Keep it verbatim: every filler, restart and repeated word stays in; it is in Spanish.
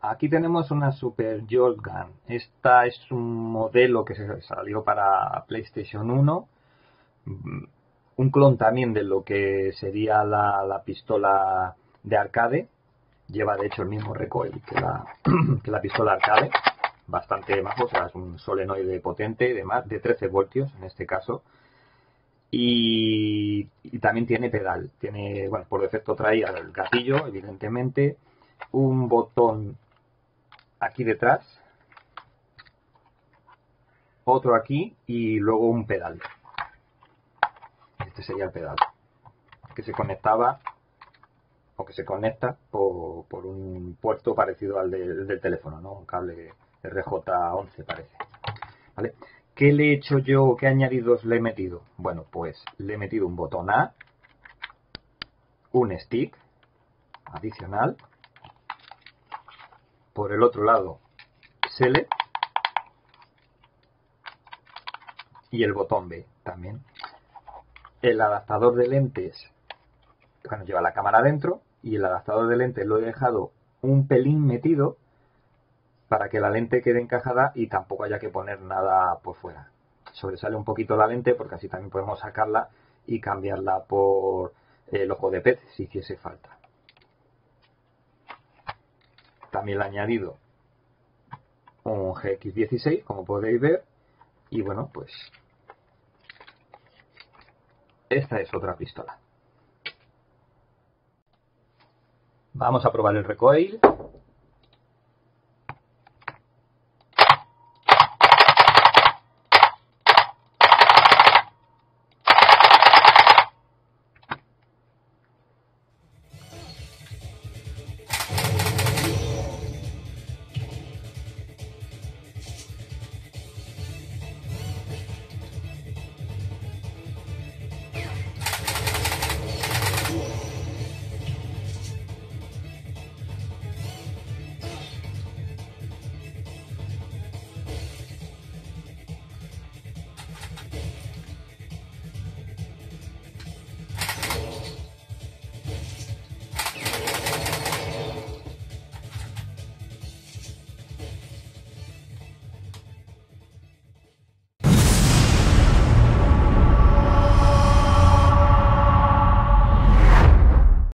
Aquí tenemos una Super Jolt Gun. Esta es un modelo que se salió para PlayStation uno. Un clon también de lo que sería la, la pistola de arcade. Lleva de hecho el mismo recoil que la, que la pistola arcade. Bastante majo, o sea, es un solenoide potente de más de trece voltios en este caso. Y, y también tiene pedal. Tiene, bueno, por defecto trae el gatillo, evidentemente. Un botón aquí detrás, otro aquí y luego un pedal. Este sería el pedal que se conectaba o que se conecta por, por un puerto parecido al del, del teléfono, ¿no? Un cable R J once parece. ¿Vale? ¿Qué le he hecho yo? ¿Qué añadidos le he metido? Bueno, pues le he metido un botón A, un stick adicional, por el otro lado Select y el botón B también. El adaptador de lentes, bueno, lleva la cámara dentro y el adaptador de lentes lo he dejado un pelín metido para que la lente quede encajada y tampoco haya que poner nada por fuera. Sobresale un poquito la lente porque así también podemos sacarla y cambiarla por el ojo de pez si hiciese falta. También le he añadido un G X dieciséis, como podéis ver, y bueno, pues esta es otra pistola. Vamos a probar el recoil.